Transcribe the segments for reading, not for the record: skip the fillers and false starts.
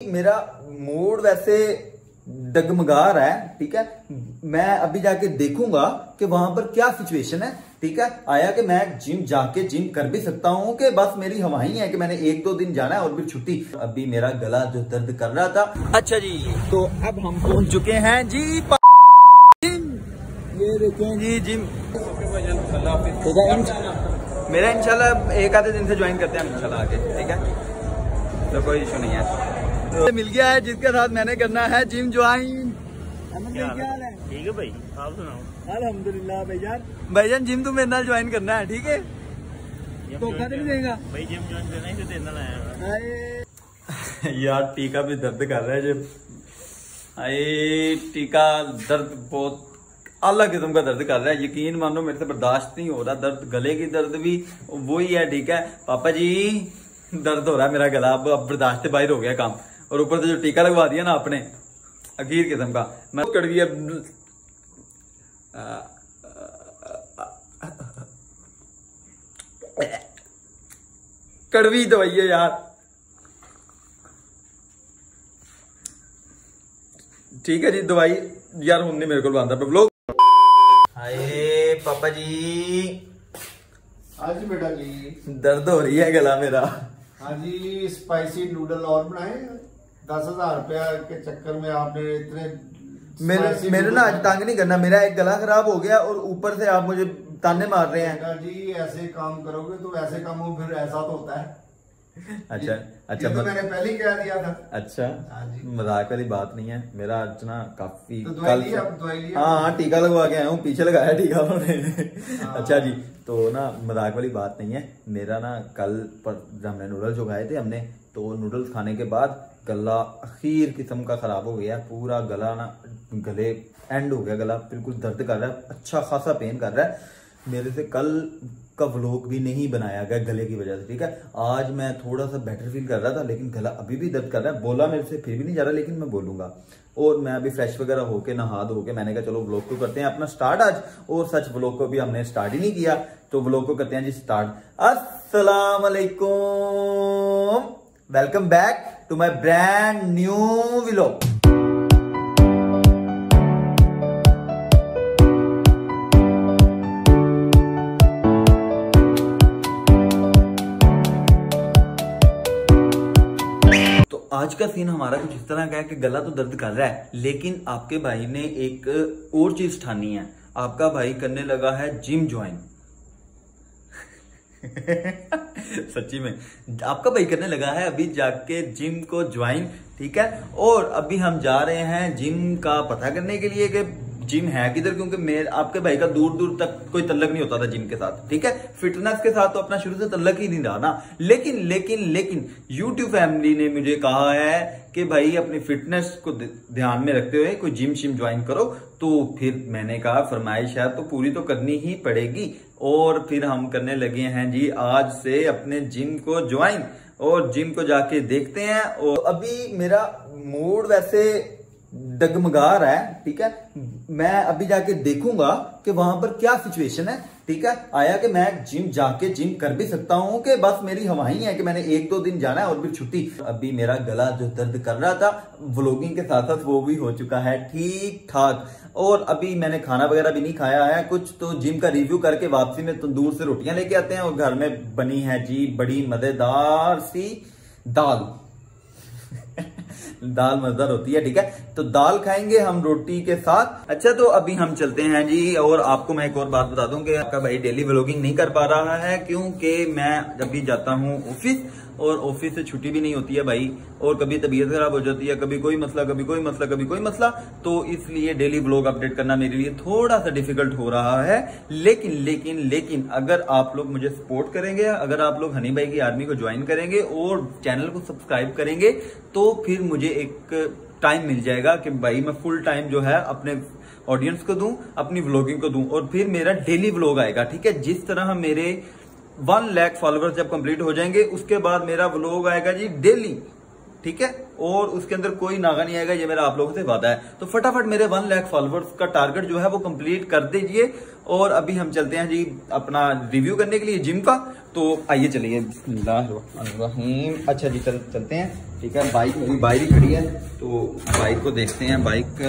मेरा मूड वैसे डगमगा रहा है, ठीक है। मैं अभी जाके देखूंगा कि वहां पर क्या सिचुएशन है, ठीक है। आया कि मैं जिम जाके जिम कर भी सकता हूं कि बस मेरी हवा ही है कि मैंने 1-2 दिन जाना है और फिर छुट्टी। अभी मेरा गला जो दर्द कर रहा था। अच्छा जी, तो अब हम पहुंच चुके हैं जी जिम। ये देखें जी जिम, ठीक है। मेरा इंशाल्लाह 1 आधे दिन से ज्वाइन करते हैं इंशाल्लाह आगे, ठीक है। तो कोई इशू नहीं है। तो मिल गया है जिसके साथ मैंने करना है जिम ज्वाइन। क्या हाल है? ठीक है भाई, आप सुनाओ। अल्हम्दुलिल्लाह भाईजान जिम तो मेरे नाल ज्वाइन करना है, ठीक है। धोखा नहीं देगा भाई, जिम ज्वाइन करना ही तो देना लाया यार। टीका भी दर्द कर रहा है जब, टीका दर्द बहुत अलग किस्म का दर्द कर रहा है। यकीन मानो मेरे से बर्दाश्त नहीं हो रहा दर्द। गले की दर्द भी वही है, ठीक है। पापा जी दर्द हो रहा है मेरा गला, अब बर्दाश्त से बाहर हो गया काम। और ऊपर से जो टीका लगवा दिया ना आपने, अखीर किस्म का। मैं कड़वी कड़वी दवाई है यार, ठीक है जी। दवाई यार हूं नहीं मेरे को बांधा ब्लॉग। हाय पापा जी। हाँ जी बेटा जी, दर्द हो रही है गला मेरा। हाँ जी, स्पाइसी नूडल और बनाए। 10,000 रुपया के चक्कर में आपने इतने मेरे ना आज तंग नहीं करना। मेरा एक गला खराब हो गया और ऊपर से आप मुझे ताने मार रहे हैं। बेटा जी ऐसे काम करोगे तो ऐसे काम हो, फिर ऐसा तो होता है। अच्छा ये तो मैंने पहले ही कह दिया था। अच्छा, हाँ जी, मजाक वाली बात नहीं है। मेरा आज ना काफी तो दवाई लिया। हाँ टीका लगवा के आया हूँ, पीछे लगाया टीका उन्होंने। अच्छा जी, तो ना मजाक वाली बात नहीं है। मेरा ना कल पर हमने नूडल्स जो खाए थे हमने, तो नूडल्स खाने के बाद गला अखीर किस्म का खराब हो गया। पूरा गला ना, गले एंड हो गया गला, बिल्कुल दर्द कर रहा है, अच्छा खासा पेन कर रहा है। मेरे से कल का व्लॉग भी नहीं बनाया गया गले की वजह से, ठीक है। आज मैं थोड़ा सा बेटर फील कर रहा था, लेकिन गला अभी भी दर्द कर रहा है। बोला मेरे से फिर भी नहीं जा रहा, लेकिन मैं बोलूंगा। और मैं अभी फ्रेश वगैरह होके नहा धो के मैंने कहा चलो व्लॉग को करते हैं अपना स्टार्ट आज। और सच व्लॉग को भी हमने स्टार्ट ही नहीं किया, तो व्लॉग को करते हैं जी स्टार्ट। अस्सलाम वालेकुम, welcome back to my brand new vlog. आज का सीन हमारा कुछ इस तरह का है कि गला तो दर्द कर रहा है, लेकिन आपके भाई ने एक और चीज ठानी है। आपका भाई करने लगा है जिम ज्वाइन। सच्ची में आपका भाई करने लगा है अभी जाके जिम को ज्वाइन, ठीक है। और अभी हम जा रहे हैं जिम का पता करने के लिए कि जिम है किधर, क्योंकि आपके भाई का दूर दूर तक कोई तल्लक नहीं होता था जिम के साथ, ठीक है। फिटनेस के साथ तो अपना शुरू से तल्लक ही नहीं रहा ना। लेकिन YouTube फैमिली ने मुझे कहा है कि भाई अपनी फिटनेस को ध्यान में रखते हुए कोई जिम शिम ज्वाइन करो। तो फिर मैंने कहा फरमाइश है तो पूरी तो करनी ही पड़ेगी। और फिर हम करने लगे हैं जी आज से अपने जिम को ज्वाइन, और जिम को जाके देखते हैं। और अभी मेरा मूड वैसे डगमगा रहा है, ठीक है। मैं अभी जाके देखूंगा कि वहां पर क्या सिचुएशन है, ठीक है। आया कि मैं जिम जाके जिम कर भी सकता हूं कि बस मेरी हवा ही है कि मैंने 1-2 दिन जाना है और फिर छुट्टी। अभी मेरा गला जो दर्द कर रहा था व्लॉगिंग के साथ साथ वो भी हो चुका है ठीक ठाक। और अभी मैंने खाना वगैरह भी नहीं खाया है कुछ, तो जिम का रिव्यू करके वापसी में तंदूर से रोटियां लेके आते हैं। और घर में बनी है जी बड़ी मजेदार सी दाल। दाल मजेदार होती है, ठीक है। तो दाल खाएंगे हम रोटी के साथ। अच्छा, तो अभी हम चलते हैं जी। और आपको मैं एक और बात बता दूं कि आपका भाई डेली व्लॉगिंग नहीं कर पा रहा है, क्योंकि मैं जब भी जाता हूं ऑफिस, और ऑफिस से छुट्टी भी नहीं होती है भाई, और कभी तबीयत खराब हो जाती है, कभी कोई मसला, कभी कोई मसला, कभी कोई मसला। तो इसलिए डेली व्लॉग अपडेट करना मेरे लिए थोड़ा सा डिफिकल्ट हो रहा है। लेकिन अगर आप लोग मुझे सपोर्ट करेंगे, अगर आप लोग हनी भाई की आर्मी को ज्वाइन करेंगे और चैनल को सब्सक्राइब करेंगे, तो फिर मुझे एक टाइम मिल जाएगा कि भाई मैं फुल टाइम जो है अपने ऑडियंस को दूं, अपनी व्लॉगिंग को दूं, और फिर मेरा डेली व्लॉग आएगा, ठीक है। जिस तरह मेरे 1 लाख फॉलोअर्स जब कंप्लीट हो जाएंगे, उसके बाद मेरा व्लॉग आएगा जी डेली, ठीक है, और उसके अंदर कोई नागा नहीं आएगा, ये मेरा आप लोगों से वादा है। तो फटाफट मेरे 1 लाख फॉलोअर्स का टारगेट जो है वो कंप्लीट कर दीजिए। और अभी हम चलते हैं जी अपना रिव्यू करने के लिए जिम का। तो आइए चलिए, बिस्मिल्लाहिर्रहमानिर्रहीम। अच्छा जी चलते हैं, ठीक है। बाइक मेरी बाइक ही खड़ी है, तो बाइक को देखते हैं। बाइक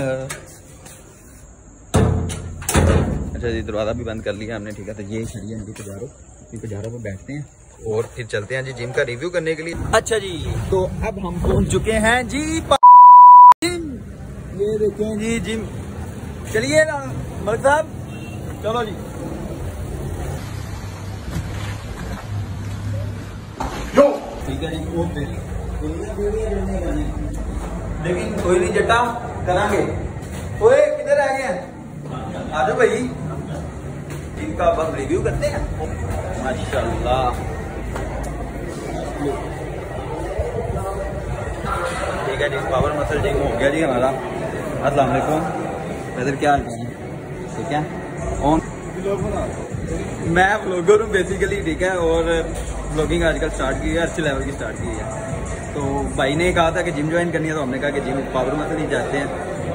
अच्छा जी, दरवाजा भी बंद कर लिया हमने, ठीक है। तो ये खड़ी है पजारों पर बैठते हैं और फिर चलते हैं जी जिम का रिव्यू करने के लिए। अच्छा जी, तो अब हम पहुंच चुके हैं जी जिम। ये देखें जी जिम, चलिए ना मलिक साहब, चलो जी। ठीक है जी, ओके। लेकिन कोई नहीं जट्टा करांगे। ओए किधर रह गए हैं, आ जाओ भाई, इनका अब हम रिव्यू करते हैं। माशाल्लाह, ठीक है जी, पावर मसल जिम हो गया जी हमारा। अस्सलाम वालेकुम ब्रदर, क्या हाल है? ठीक है, ऑन मैं व्लॉगर हूँ बेसिकली, ठीक है। और व्लॉगिंग आजकल स्टार्ट की है, अच्छे लेवल की स्टार्ट की है। तो भाई ने कहा था कि जिम ज्वाइन करनी है, तो हमने कहा कि जिम पावर मसल ही जाते हैं।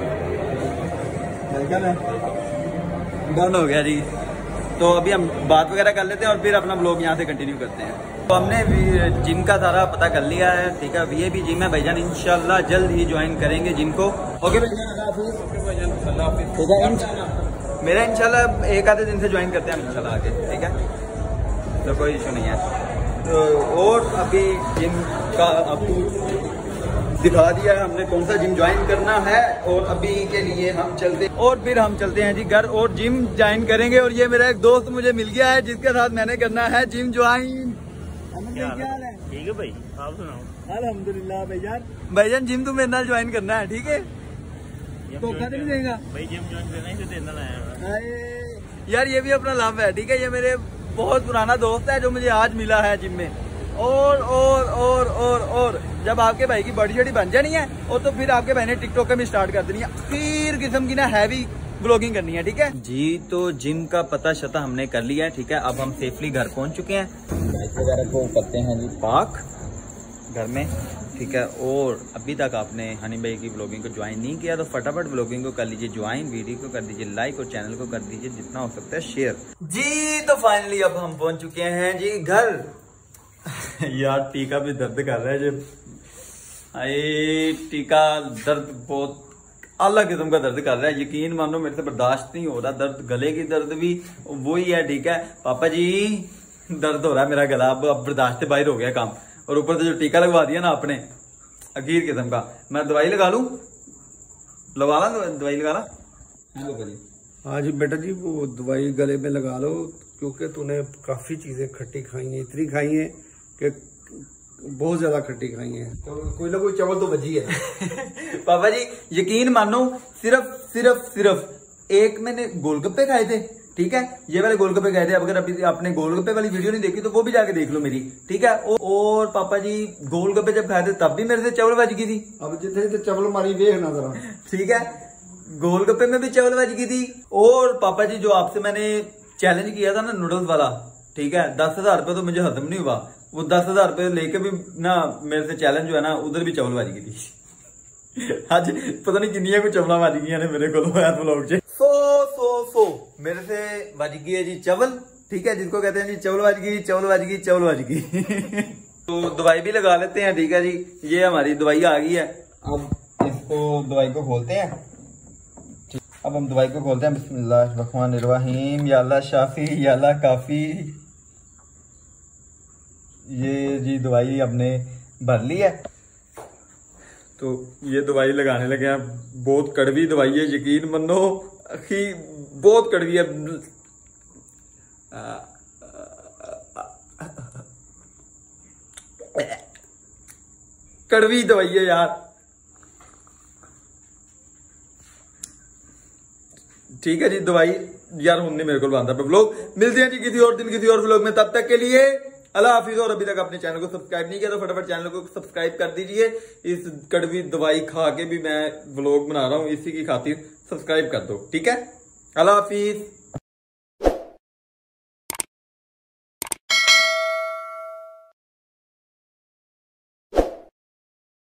डन हो गया जी। तो अभी हम बात वगैरह कर लेते हैं और फिर अपना ब्लॉग यहाँ से कंटिन्यू करते हैं। तो हमने जिम का सारा पता कर लिया है, ठीक है। वीआईपी जिम है भाईजान, इंशाल्लाह जल्द ही ज्वाइन करेंगे जिम को। ओके भाईजान, ठीक है। मेरा इंशाल्लाह एक आधे दिन से ज्वाइन करते हैं इंशाल्लाह आगे, ठीक है, तो कोई इशू नहीं है। तो और अभी जिम का आपको दिखा दिया है हमने कौन सा जिम ज्वाइन करना है। और अभी के लिए हम चलते और फिर हम चलते हैं जी घर और जिम ज्वाइन करेंगे। और ये मेरा एक दोस्त मुझे मिल गया है जिसके साथ मैंने करना है जिम ज्वाइन। क्या हाल है? ठीक है भाई, आप सुनाओ। अल्हम्दुलिल्लाह भाईजान जिम तो मेरे नाल ज्वाइन करना है, ठीक है। धोखा तो नहीं देगा भाई, जिम ज्वाइन करना ही तो देना है यार, ये भी अपना लाभ है, ठीक है। ये मेरे बहुत पुराना दोस्त है जो मुझे आज मिला है जिम में। और जब आपके भाई की बॉडी शॉडी बन जानी है और तो फिर आपके भाई ने टिकटॉक में स्टार्ट कर देनी है, फिर किस्म की ना हैवी ब्लॉगिंग करनी है, ठीक है जी। तो जिम का पता शता हमने कर लिया है, ठीक है। अब हम सेफली घर पहुंच चुके हैं। बाइक वगैरह को करते हैं जी पार्क घर में, ठीक है। और अभी तक आपने हनी भाई की ब्लॉगिंग को ज्वाइन नहीं किया तो फटाफट ब्लॉगिंग को कर लीजिए ज्वाइन, वीडियो को कर दीजिए लाइक और चैनल को कर दीजिए जितना हो सकता है शेयर जी। तो फाइनली अब हम पहुंच चुके हैं जी घर। यार टीका भी दर्द कर रहा है जी, टीका दर्द बहुत अलग किस्म का दर्द कर रहा है, यकीन मानो मेरे से बर्दाश्त नहीं हो रहा दर्द। गले की दर्द भी वही है, ठीक है पापा जी, दर्द हो रहा है मेरा गला, अब बर्दाश्त से बाहर हो गया काम। और ऊपर से जो टीका लगवा दिया ना आपने अखीर किस्म का, मैं दवाई लगा लूं, लगा ला दवाई लगा ला। हाँ जी बेटा जी, वो दवाई गले में लगा लो, क्योंकि तूने काफी चीजें खट्टी खाई हैं, इतनी खाई हैं कि बहुत ज्यादा खट्टी खाई है, तो कोई ना कोई चावल तो बची है। पापा जी यकीन मानो, सिर्फ एक मैंने गोलगप्पे खाए थे, ठीक है। ये वाले गोलगप्पे खाए थे। अगर अभी आपने गोलगप्पे वाली वीडियो नहीं देखी तो वो भी जाके देख लो मेरी, ठीक है। और पापा जी गोलगप्पे जब खाए थे तब भी मेरे से चावल बच गई थी। अब जितने चावल मारी देख ना जरा, ठीक है, गोलगप्पे में भी चावल बच गई थी। और पापा जी जो आपसे मैंने चैलेंज किया था ना नूडल्स वाला, ठीक है, 10,000 रुपये तो मुझे हजम नहीं हुआ, वो 10,000 रुपये लेके भी ना मेरे से चैलेंज जो है ना उधर भी चावल बज गई थी। आज पता नहीं किन्निया को चवला बज गई ने मेरे को व्लॉग च। सो मेरे से बज गई है जी चावल, ठीक है, जिसको कहते हैं जी चावल बज गई। तो दवाई भी लगा लेते हैं, ठीक है जी। ये हमारी दवाई आ गई है। अब इसको दवाई को खोलते हैं, अब हम दवाई को खोलते हैं। बिस्मिल्लाहिर्रहमानिर्रहीम, या अल्लाह शाफी या अल्लाह काफी। ये जी दवाई हमने भर ली है, तो ये दवाई लगाने लगे हैं। बहुत कड़वी दवाई है, यकीन मानो अखी बहुत कड़वी है। कड़वी दवाई है यार, ठीक है जी। दवाई यार हूं नहीं मेरे को बांधा पे व्लॉग। मिलते हैं जी किसी और दिन किसी और व्लॉग में, तब तक के लिए अल्लाह हाफिज। और अभी तक अपने चैनल को सब्सक्राइब नहीं किया तो फटाफट चैनल को सब्सक्राइब कर दीजिए। इस कड़वी दवाई खा के भी मैं व्लॉग बना रहा हूं, इसी की खातिर सब्सक्राइब कर दो, ठीक है। अल्लाह हाफिज।